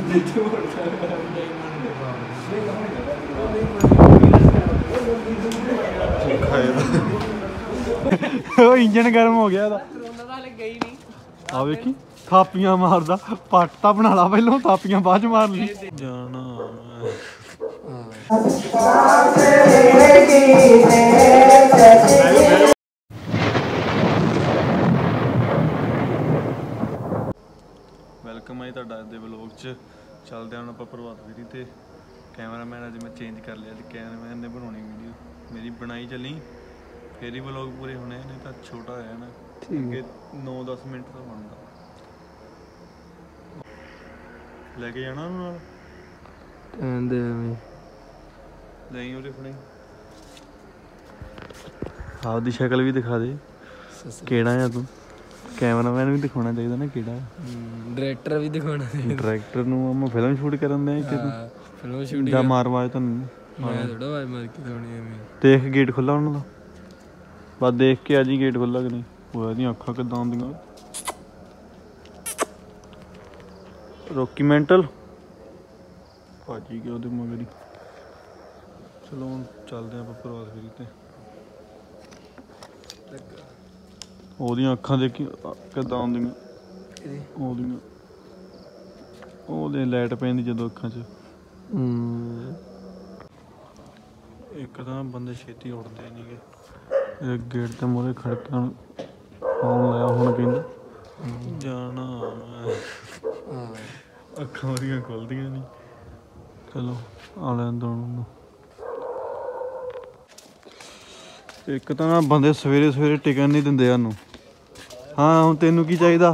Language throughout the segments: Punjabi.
इंजन गर्म हो गया आ वेखी थापियां मारदा पट तां बना ला पहलों थापियां बाद च मार ली जाना वेलकम है तुहाडा दे व्लॉग च चलदे हुण आपां प्रभात फेरी ते कैमरामैन अज मैं चेंज कर लिया कैमरामैन ने बनानी वीडियो मेरी बनाई चली फिर ही व्लॉग पूरे होने नहीं तो छोटा है ना ठीक है 9-10 मिनट का बनता लेके जाना आपकी शक्ल भी दिखा दे केड़ा है तू कैमरामैन भी दिखाना चाहिए ना केड़ा डायरेक्टर भी दिखाना डायरेक्टर मैं फिल्म शूट करन दे फिल्म शूट जा मार आवाज तैनूं मैं थोड़ा आवाज मार के दिखानी है देख गेट खुला उन्होंने बस देख के आज ही गेट खुला कि नहीं वो अखा कि आदियाँ रोकी मेंटल भाजी गया वो मगर ही चलो हम चलते हैं प्रभात फेरी ते ओदियां अखां देखी किदां आउंदियां ओहदे लाइट पैंदी जदों अखां च एक तां बंदे छेती उठदे नहीं गे गेट ते मूहरे खड़कन फोन लाया हुण कहंदा जाना अखां ओहदियां खुलदियां नहीं चलो आ लैन दो एक तो ना बंदे सवेरे सवेरे टिकन नहीं देंदे सानू हाँ हुण तैनू की चाहिदा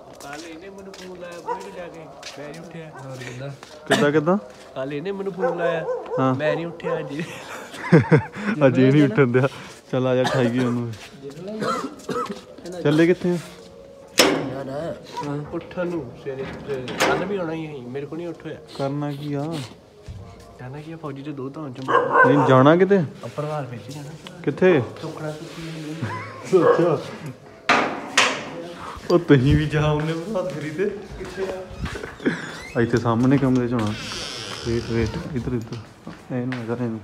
किद्दां किद्दां कल इहने मैनूं फोन लाया हाँ मैं नहीं उठिया अज अजे नहीं उठन दिया चल आ जा खाईए उन्होंने चले कित्थे उठन नूं सवेरे कल भी आना ही मेरे को नहीं उठोया करना की आ जाना की फौजी ते दो धाम च नहीं जाना किते प्रभात फेरी जाना कित्थे सुखना अच्छा ओ तुसीं भी जा उन्ने प्रभात फेरी ते इत्थे सामने कमरे च होना वेट वेट इधर इधर एनू इधर एनू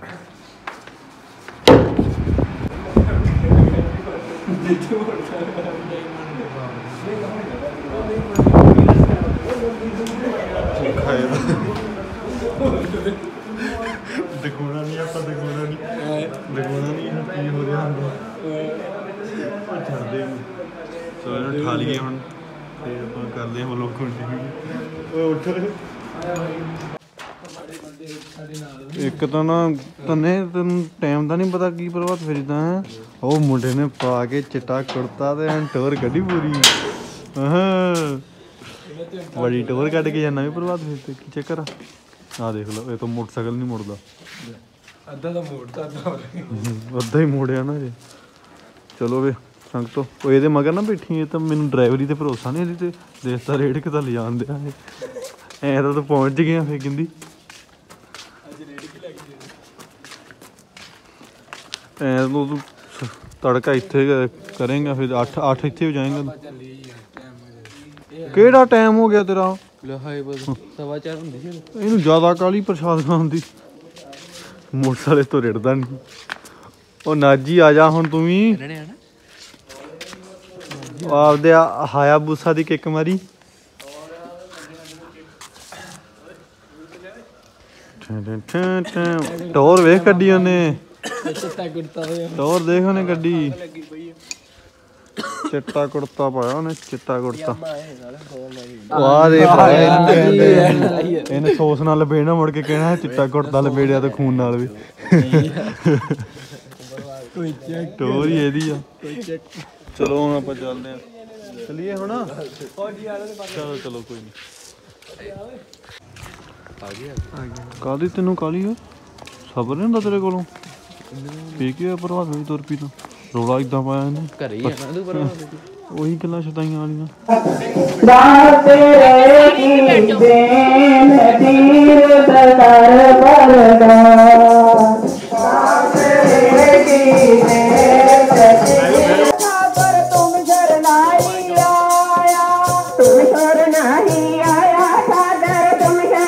दिखोना नहीं आप दिखोना नहीं की हो रहा छड़ दे चलो ठा लिए हम करते हैं लोग उठ एक तो ना तन्ने तेन टाइम का नहीं पता की प्रभात फेरीदा है वो मुंडे ने पा के चिट्टा कुर्ता ते टोर कड्डी पूरी बड़ी टोर कट के जाना भी प्रभात फेरी की चक्कर आ देख लो ये तो मोटरसाइकिल नहीं मुड़दा अद्धा ही मोड़िया ना जे चलो वे संग तो वो ये मगर ना बैठी है तो मैनू ड्राइवरी ते भरोसा नहीं ਇਹਦੀ ਤੇ देसता रेट किता ले जान दिया ऐ तो पहुंच गया फिर कहंदी ऐ तो तू तड़का इत्थे करेंगा फिर 8 इत्थे हो जाएगा केड़ा टाइम हो गया तेरा इनू ज्यादा काली प्रसाद खांदी मोटरसाइकिल तो रिड़दा नहीं ओ नाजी आ जा हुण तू भी आपदे हायाबुसा दी किक मारी टोर वेख कड्डी उन्ने टोर देख उन्ने कड्डी चिट्टा कुर्ता पाया उन्हें चिट्टा कुर्ता इन्हें सोस नाल लपेड़ना मुड़ के कहना है चिट्टा कुर्ता लपेड़िया तो खून नाल भी टोर ही एदी आ चलो हुण आपां चलदे आ चलिए हुण चलो चलो कोई नहीं काली तेनू काली है सबर नहीं हुंदा तेरे कोलों पी के प्रभात फेरी तुर पी तो रौला इदां पाया इन्हें घरे ही आना तू प्रभात वही गल्लां शताइयां वालियां तुम शरण नहीं आया सागर तुम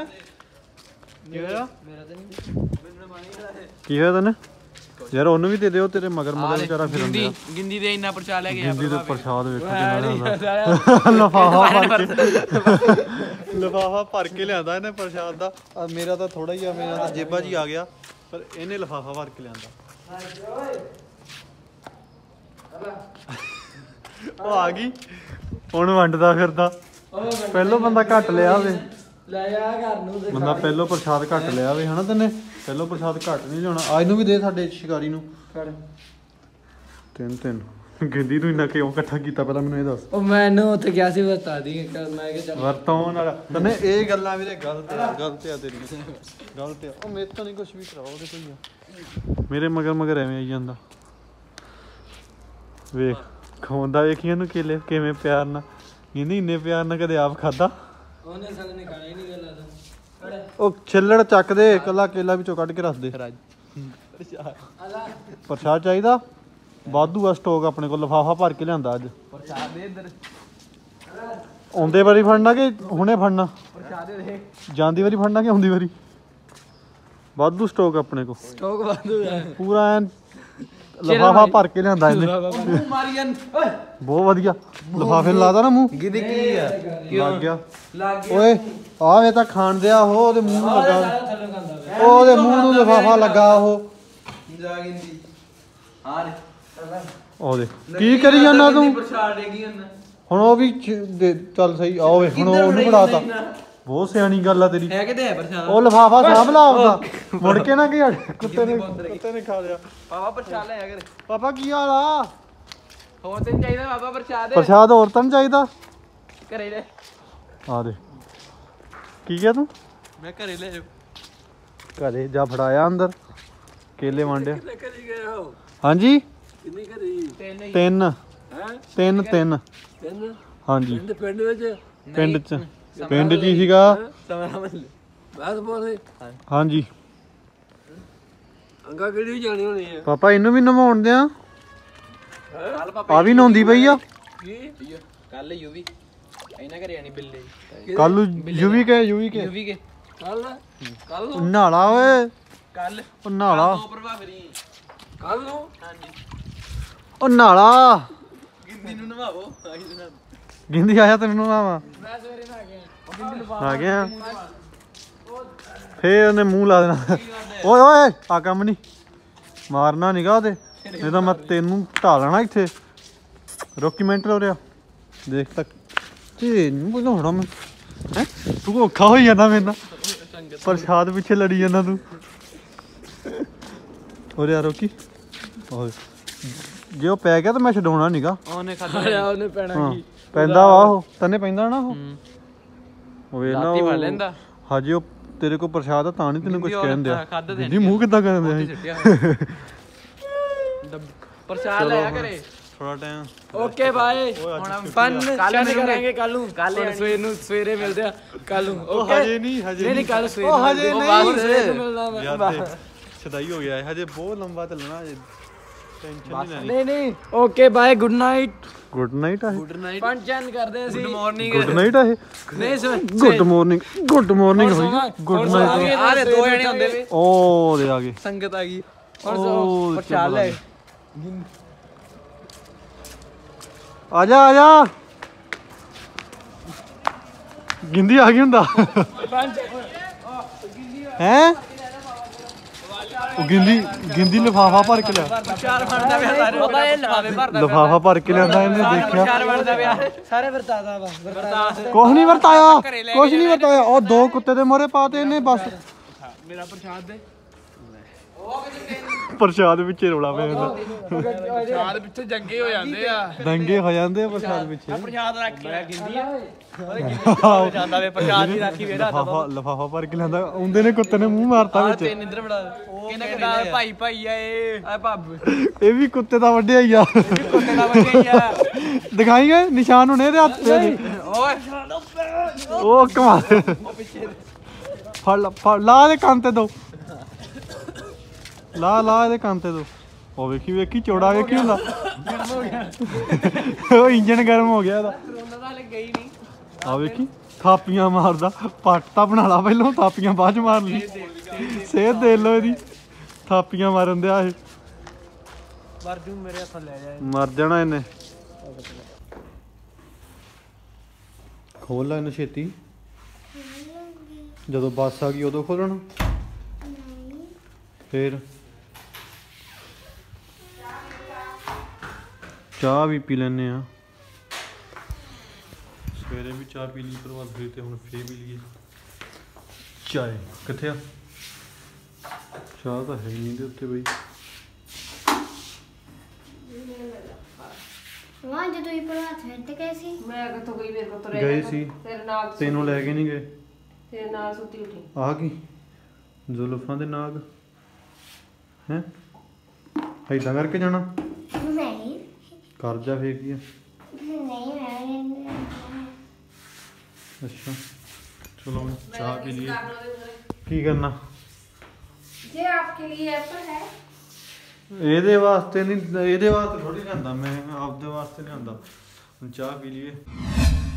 ਕੀ ਹੋਇਆ ਮੇਰਾ ਤਾਂ ਨਹੀਂ ਕੀ ਹੋਇਆ ਤੈਨੂੰ ਯਾਰ ਉਹਨੂੰ ਵੀ ਦੇ ਦਿਓ ਤੇਰੇ ਮਗਰ ਵਿਚਾਰਾ ਫਿਰਨ ਦਿਆ ਗਿੰਦੀ ਦੇ ਇੰਨਾ ਪ੍ਰਚਾਰ ਲੈ ਕੇ ਗਿੰਦੀ ਦੇ ਪ੍ਰਸ਼ਾਦ ਵੇਖੋ ਕਿੰਨਾ ਲਿਫਾਫਾ ਭਰ ਕੇ ਲਿਆਂਦਾ ਇਹਨੇ ਪ੍ਰਸ਼ਾਦ ਦਾ ਮੇਰਾ ਤਾਂ ਥੋੜਾ ਹੀ ਆ ਮੇਰਾ ਤਾਂ ਜੇਬਾਂ 'ਚ ਹੀ ਆ ਗਿਆ ਪਰ ਇਹਨੇ ਲਿਫਾਫਾ ਭਰ ਕੇ ਲਿਆਂਦਾ ਉਹ ਆ ਗਈ ਹੁਣ ਵੰਡਦਾ ਫਿਰਦਾ ਪਹਿਲੋਂ ਬੰਦਾ ਘੱਟ ਲਿਆ ਵੇ ਲੈ ਆ ਘਰ ਨੂੰ ਬੰਦਾ ਪਹਿਲੋਂ ਪ੍ਰਸ਼ਾਦ ਘੱਟ ਲਿਆ ਵੇ ਹਨਾ ਤੈਨੇ ਪਹਿਲੋਂ ਪ੍ਰਸ਼ਾਦ ਘੱਟ ਨਹੀਂ ਲਿਆਉਣਾ ਅੱਜ ਨੂੰ ਵੀ ਦੇ ਸਾਡੇ ਸ਼ਿਕਾਰੀ ਨੂੰ ਤਿੰਨ ਗਿੰਦੀ ਤੂੰ ਇੰਨਾ ਕਿਉਂ ਇਕੱਠਾ ਕੀਤਾ ਪਹਿਲਾਂ ਮੈਨੂੰ ਇਹ ਦੱਸ ਉਹ ਮੈਨੂੰ ਉੱਥੇ ਗਿਆ ਸੀ ਬਤਾ ਦੀ ਮੈਂ ਕਿ ਚੱਲ ਵਰਤੋਂ ਨਾਲ ਤੈਨੇ ਇਹ ਗੱਲਾਂ ਵੀਰੇ ਗਲਤ ਆ ਤੇਰੀ ਗਲਤ ਆ ਉਹ ਮੇਰੇ ਤੋਂ ਨਹੀਂ ਕੁਝ ਵੀ ਕਰਾਓ ਉਹਦੇ ਕੋਈ ਆ ਮੇਰੇ ਮਗਰ ਐਵੇਂ ਆਈ ਜਾਂਦਾ ਵੇਖ ਖਾਉਂਦਾ ਵੇਖੀ ਇਹਨੂੰ ਕੇਲੇ ਕਿਵੇਂ ਪਿਆਰ ਨਾਲ ਇਹਨੇ ਇੰਨੇ ਪਿਆਰ ਨਾਲ ਕਦੇ ਆਪ ਖਾਦਾ ਉਹਨੇ ਸਾਲੇ ਨੇ ਖਾਣਾ ਹੀ ਨਹੀਂ ਗੱਲਾਂ ਤਾਂ ਉਹ ਛਿੱਲੜ ਚੱਕ ਦੇ ਕੱਲਾ ਕੇਲਾ ਵਿੱਚੋਂ ਕੱਢ ਕੇ ਰੱਖ ਦੇ ਪ੍ਰਸ਼ਾਦ ਚਾਹੀਦਾ ਵਾਧੂ ਆ ਸਟੋਕ ਆਪਣੇ ਕੋਲ ਲਿਫਾਫਾ ਭਰ ਕੇ ਲਿਆਂਦਾ ਅੱਜ ਪ੍ਰਚਾਰ ਦੇ ਇੱਧਰ ਆਉਂਦੇ ਵਾਰੀ ਫੜਨਾ ਕਿ ਹੁਣੇ ਫੜਨਾ ਪ੍ਰਚਾਰ ਦੇ ਜਾਂਦੀ ਵਾਰੀ ਫੜਨਾ ਕਿ ਆਉਂਦੀ ਵਾਰੀ ਵਾਧੂ ਸਟੋਕ ਆਪਣੇ ਕੋਲ ਸਟੋਕ ਵਾਧੂ ਹੈ ਪੂਰਾ ਐਨ ਲਿਫਾਫਾ ਭਰ ਕੇ ਲਿਆਂਦਾ ਇਹਨੇ ਮੂੰਹ ਮਾਰੀਆਂ ਓਏ ਬਹੁਤ ਵਧੀਆ ਲਿਫਾਫੇ ਲਾਦਾ ਨਾ ਮੂੰਹ ਗਿੱਦੀ ਕੀ ਆ ਲੱਗ ਗਿਆ ਲੱਗ ਗਿਆ ਓਏ ਆ ਵੇ ਤਾਂ ਖਾਣ ਦਿਆ ਉਹ ਉਹਦੇ ਮੂੰਹ ਨੂੰ ਲੱਗਾ ਥੱਲੇ ਖਾਂਦਾ ਉਹ ਉਹਦੇ ਮੂੰਹ ਨੂੰ ਲਿਫਾਫਾ ਲੱਗਾ ਉਹ ਜਾ ਗਿੰਦੀ ਆ ਰੇ ਉਹਦੇ ਕੀ ਕਰੀ ਜਾਂਦਾ ਤੂੰ ਪ੍ਰਚਾਰ ਦੇ ਗਈ ਹੁਣ ਉਹ ਵੀ ਚੱਲ ਸਹੀ ਆਓ ਵੇ ਹੁਣ ਉਹਨੂੰ ਫੜਾਤਾ ਬਹੁਤ ਸਿਆਣੀ ਗੱਲ ਆ ਤੇਰੀ ਹੈ ਕਿਤੇ ਹੈ ਪ੍ਰਚਾਰ ਉਹ ਲਿਫਾਫਾ ਸਾਂਭ ਲਾ ਆਪਦਾ ਮੁੜ ਕੇ ਨਾ ਕਿ ਕੁੱਤੇ ਨੇ ਖਾ ਲਿਆ ਬਾਬਾ ਪ੍ਰਚਾਰ ਲੈ ਆ ਕਰ ਪਾਪਾ ਕੀ ਹਾਲ ਆ ਹੋਰ ਤੈਨੂੰ ਚਾਹੀਦਾ ਬਾਬਾ ਪ੍ਰਚਾਰ ਪ੍ਰਸ਼ਾਦ ਹੋਰ ਤਾਂ ਨੀ ਚਾਹੀਦਾ ਘਰੇ ਲੈ ਆ ਦੇ ਕੀ ਕਿਹਾ ਤੂੰ ਮੈਂ ਘਰੇ ਲੈ ਜਾ ਘਰੇ ਜਾ ਫੜਾਇਆ ਅੰਦਰ ਕੇਲੇ ਵਾਂਡਿਆ ਕਰੀ ਗਏ ਹੋ ਹਾਂਜੀ ਕਿੰਨੀ ਕਰੀ ਤਿੰਨ ਹੈ ਤਿੰਨ ਤਿੰਨ ਹਾਂਜੀ ਪਿੰਡ ਵਿੱਚ ਪਿੰਡ ਚ ਹੀ ਸੀਗਾ ਸਮਰਾ ਮੱਲੇ ਬਾਤ ਬੋਲੇ ਹਾਂਜੀ ਅੰਗਾ ਕਿਹੜੀ ਜਾਣੀ ਹੋਣੀ ਹੈ ਪਾਪਾ ਇਹਨੂੰ ਵੀ ਨਵਾਉਣ ਦਿਆਂ ਕੱਲ ਪਾਪਾ ਆ ਵੀ ਨਹਾਉਂਦੀ ਪਈ ਆ ਕੀ ਕੱਲ ਯੂਵੀ ਇਹਨਾਂ ਘਰੇ ਆਣੀ ਬਿੱਲੇ ਕੱਲ ਯੂਵੀ ਕੇ ਕੱਲ ਨਾਲਾ ਓਏ ਕੱਲ ਉਹ ਨਾਲਾ ਦੋ ਪ੍ਰਭਾ ਫਰੀ ਕੱਲ ਨੂੰ ਹਾਂਜੀ ਉਹ ਨਾਲਾ ਗਿੰਦੀ ਨੂੰ ਨਵਾਵੋ ਆਹੀ ਦਿਨ ਗਿੰਦੀ ਆਇਆ ਤੈਨੂੰ ਨਵਾਵਾ ਮੈਂ ਸਵੇਰੇ ਨਾ ਗਿਆ ਆ ਗਿਆ ਫੇਰ ਉਹਨੇ ਮੂੰਹ ਲਾ ਦੇਣਾ ਓਏ ਓਏ ਆ ਕੰਮ ਨਹੀਂ ਮਾਰਨਾ ਨੀਗਾ ਉਹਦੇ ਨਹੀਂ ਤਾਂ ਮੈਂ ਤੈਨੂੰ ਢਾ ਲੈਣਾ ਇੱਥੇ ਰੋਕੀ ਮਿੰਟ ਹੋ ਰਿਹਾ ਦੇਖ ਤੱਕ ਤੈਨੂੰ ਬੁਝਾਉਣਾ ਮੈਂ ਹੈ ਤੂੰ ਔਖਾ ਹੋਈ ਜਾਂਦਾ ਮੇਰੇ ਨਾਲ ਪ੍ਰਸ਼ਾਦ ਪਿੱਛੇ ਲੜੀ ਜਾਂਦਾ ਤੂੰ ਉਰੇ ਆ ਰੋਕੀ ਓਏ ਜੇ ਉਹ ਪੈ ਗਿਆ ਤਾਂ ਮੈਂ ਛਡਾਉਣਾ ਨੀਗਾ ਉਹਨੇ ਖਾਦਾ ਉਹਨੇ ਪੈਣਾ ਕੀ ਪੈਂਦਾ ਵਾ ਉਹ ਤੈਨੇ ਪੈਂਦਾ ਨਾ ਉਹ ਵੇਖ ਲਾਤੀ ਫੜ ਲਾ ਲੈਂਦਾ ਹਜੇ ਉਹ ਤੇਰੇ ਕੋਲ ਪ੍ਰਸ਼ਾਦ ਆ ਤਾਂ ਨਹੀਂ ਤੈਨੂੰ ਕੁਝ ਗਿੰਦੀ ਕਹਿਣ ਦਿਆ ਖਾਧਾ ਤੇ ਜੀ ਮੂੰਹ ਕਿੱਦਾਂ ਕਰਨ ਦਿਆ ਸਿੱਟਿਆ ਹੋਇਆ ਪ੍ਰਚਾਰ ਲੈ ਆ ਕਰੇ ਥੋੜਾ ਟਾਈਮ ਓਕੇ ਬਾਏ ਹੁਣ ਕੱਲ ਕਰਾਂਗੇ ਕੱਲ ਨੂੰ ਸਵੇਰੇ ਮਿਲਦੇ ਆ ਕੱਲ ਨੂੰ ਉਹ ਹਜੇ ਨਹੀਂ ਕੱਲ ਸਵੇਰੇ ਉਹ ਹਜੇ ਨਹੀਂ ਮਿਲਣਾ ਮੈਂ ਯਾਰ ਛਦਾਈ ਹੋ ਗਿਆ ਹਜੇ ਬਹੁਤ ਲੰਬਾ ਚੱਲਣਾ ਹਜੇ ਟੈਨਸ਼ਨ ਨਹੀਂ ਲੈਣੀ ਨਹੀਂ okay bye good night good night ਆ ਪੰਚਨ ਕਰਦੇ ਅਸੀਂ ਗੁੱਡ ਮਾਰਨਿੰਗ ਗੁੱਡ ਨਾਈਟ ਆ ਨਹੀਂ ਸਰ ਗੁੱਡ ਮਾਰਨਿੰਗ ਹੋਈ ਗੁੱਡ ਨਾਈਟ ਆ ਰਹੇ ਦੋ ਜਣੇ ਹੁੰਦੇ ਵੇ ਉਹ ਦੇ ਆ ਗਏ ਸੰਗਤ ਆ ਗਈ ਉਹ ਪ੍ਰਚਾਰ ਲੈ ਆ ਜਾ ਗਿੰਦੀ ਆ ਗਈ ਹੁੰਦਾ ਹੈ ਉਹ ਗਿੰਦੀ ਲਿਫਾਫਾ ਭਰ ਕੇ ਲਿਆ ਚਾਰ ਬਣਦਾ ਪਿਆ ਸਾਰੇ ਬਾਬਾ ਇਹ ਲਿਫਾਫੇ ਭਰਦਾ ਲਿਫਾਫਾ ਭਰ ਕੇ ਲਿਆਂਦਾ ਇਹਨੇ ਦੇਖਿਆ ਚਾਰ ਬਣਦਾ ਪਿਆ ਸਾਰੇ ਵਰਤਾਦਾ ਵਾ ਕੁਛ ਨਹੀਂ ਵਰਤਾਇਆ ਉਹ ਦੋ ਕੁੱਤੇ ਦੇ ਮੋਰੇ ਪਾਤੇ ਇਹਨੇ ਬਸ ਮੇਰਾ ਪ੍ਰਸ਼ਾਦ ਦੇ ਪ੍ਰਸ਼ਾਦ ਵਿੱਚ ਰੋਲਾ ਪਿਆ ਹੁੰਦਾ ਪ੍ਰਸ਼ਾਦ ਪਿੱਛੇ ਜੰਗੇ ਹੋ ਜਾਂਦੇ ਆ ਦੰਗੇ ਹੋ ਜਾਂਦੇ ਆ ਪ੍ਰਸ਼ਾਦ ਪਿੱਛੇ ਪ੍ਰਸ਼ਾਦ ਰੱਖ ਮੈਂ ਗਿੰਦੀ ਆ ਜਾਂਦਾ ਵੇ ਪ੍ਰਸ਼ਾਦ ਦੀ ਰਾਖੀ ਵੇਰਾ ਲਿਫਾਫਾ ਭਰ ਕੇ ਲਿਆਂਦਾ ਆਉਂਦੇ ਨੇ ਕੁੱਤੇ ਨੇ ਮੂੰਹ ਮਾਰਤਾ ਵਿੱਚ ਤਿੰਨ ਇੰਦਰ ਬੜਾ ਕਹਿੰਦਾ ਭਾਈ ਆ ਇਹ ਭੱਬ ਇਹ ਵੀ ਕੁੱਤੇ ਦਾ ਵੱਡਿਆ ਹੀ ਆ ਕੁੱਤੇ ਦਾ ਵੱਜਿਆ ਆ ਦਿਖਾਈ ਗਏ ਨਿਸ਼ਾਨ ਹੁਣੇ ਇਹਦੇ ਹੱਥ ਤੇ ਓਏ ਉਹ ਕਮਾਲ ਫੜ ਲਾ ਦੇ ਕੰਨ ਤੇ ਦੋ ਲਾ ਇਹਦੇ ਕੰਨ ਤੇ ਦੋ ਉਹ ਵੇਖੀ ਚੌੜਾ ਵੇਖੀ ਹੁੰਦਾ ਉਹ ਇੰਜਨ ਗਰਮ ਹੋ ਗਿਆ ਇਹਦਾ ਉਹਨਾਂ ਦਾ ਹਲੇ ਗਈ ਨਹੀਂ ਆ ਵੇਖੀ ਥਾਪੀਆਂ ਮਾਰਦਾ ਪੱਟ ਤਾਂ ਬਣਾ ਲਾ ਪਹਿਲਾਂ ਥਾਪੀਆਂ ਬਾਅਦ ਚ ਮਾਰ ਲਈ ਸਿਹਤ ਦੇ ਲੋ ਇਹਦੀ ਥਾਪੀਆਂ ਮਾਰਨ ਦਿਆ ਇਹ ਮਰ ਜੂ ਮੇਰੇ ਹੱਥੋਂ ਲੈ ਜਾ ਮਰ ਜਾਣਾ ਇਹਨੇ ਖੋਲ ਲੈ ਇਹਨੂੰ ਛੇਤੀ ਜਦੋਂ ਬੱਸ ਆ ਗਈ ਉਦੋਂ ਖੋਲਣਾ ਫਿਰ ਚਾਹ ਵੀ ਪੀ ਲੈਨੇ ਆ ਸਵੇਰੇ ਵੀ ਚਾਹ ਪੀ ਲਈ ਪ੍ਰਭਾਤ ਫੇਰੀ ਤੇ ਹੁਣ ਫੇਰ ਵੀ ਲਈਏ ਚਾਹ ਕਿੱਥੇ ਆ ਚਾਹ ਤਾਂ ਹੈ ਨਹੀਂ ਦੇ ਉੱਤੇ ਬਈ ਵਾਹ ਜਦੋਂ ਇਹ ਪ੍ਰਭਾਤ ਫੇਰ ਤੇ ਗਏ ਸੀ ਮੈਂ ਕਿੱਥੋਂ ਗਈ ਮੇਰੇ ਕੋਲ ਤੁਰਿਆ ਗਏ ਸੀ ਤੇਰੇ ਨਾਲ ਤੈਨੂੰ ਲੈ ਕੇ ਨਹੀਂ ਗਏ ਤੇਰੇ ਨਾਲ ਸੁੱਤੀ ਉੱਠੀ ਆ ਕੀ ਜ਼ੁਲਫਾਂ ਦੇ ਨਾਗ ਹੈ ਏਦਾਂ ਕਰਕੇ ਜਾਣਾ ਨਹੀਂ ਕਰ ਜਾ ਫੇਰ ਕੀ ਆ ਨਹੀਂ ਮੈਂ ਅੱਛਾ ਚਲੋ ਚਾਹ ਪੀ ਲਈਏ ਕੀ ਕਰਨਾ ਜੇ ਆਪਕੇ ਲਈ ਐਪਲ ਹੈ ਇਹਦੇ ਵਾਸਤੇ ਨਹੀਂ ਇਹਦੇ ਵਾਸਤੇ ਥੋੜੀ ਲਿਆਂਦਾ ਮੈਂ ਆਪਦੇ ਵਾਸਤੇ ਲਿਆਂਦਾ ਹੁਣ ਚਾਹ ਪੀ ਲਈਏ